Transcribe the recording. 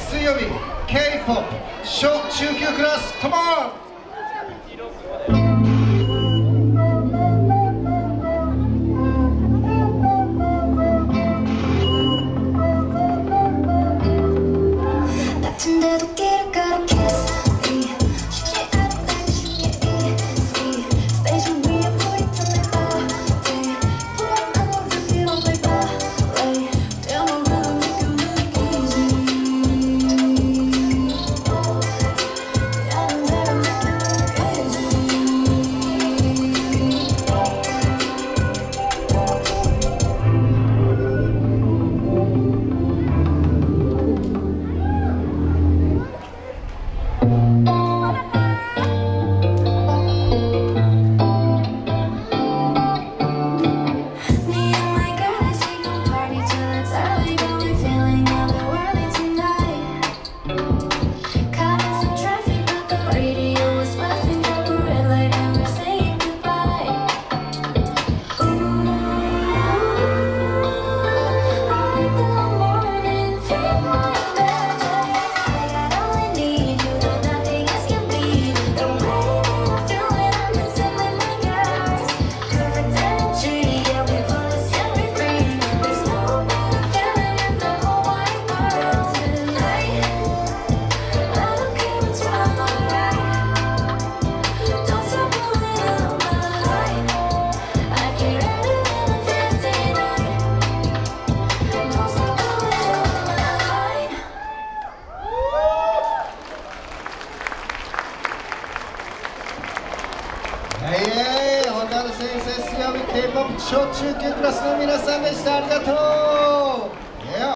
水曜日 K-POP 小中級クラスカモン。他の先生、水曜日 K-POP 小中級クラスの皆さんでした。ありがとう。